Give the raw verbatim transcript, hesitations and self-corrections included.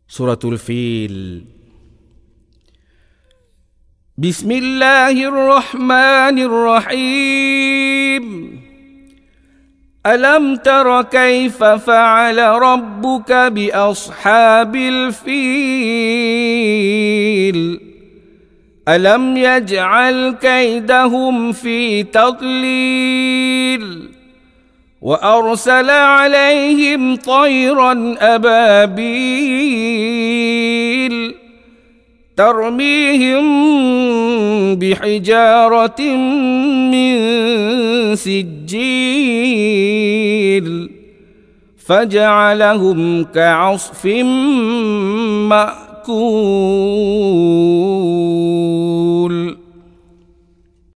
سورة الفيل. بسم الله الرحمن الرحيم. ألم تر كيف فعل ربك بأصحاب الفيل؟ ألم يجعل كيدهم في تضليل وأرسل عليهم طيرا أبابيل ترميهم بحجارة من سجيل فجعلهم كعصف مأكول.